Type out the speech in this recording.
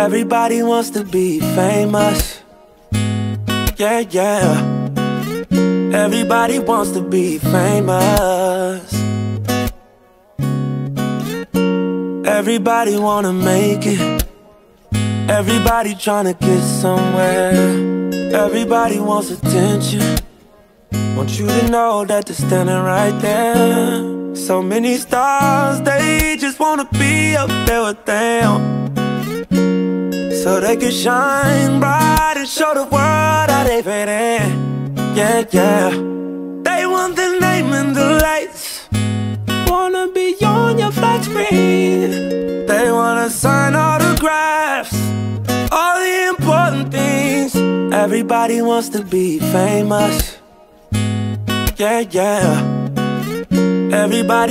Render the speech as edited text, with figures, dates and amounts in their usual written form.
Everybody wants to be famous. Yeah, yeah. Everybody wants to be famous. Everybody wanna make it. Everybody tryna get somewhere. Everybody wants attention. Want you to know that they're standing right there. So many stars, they just wanna be up there with them, so they can shine bright and show the world how they fit in. Yeah, yeah. They want the name and the lights, wanna be on your flat screen. They wanna sign autographs, all the important things. Everybody wants to be famous. Yeah, yeah. Everybody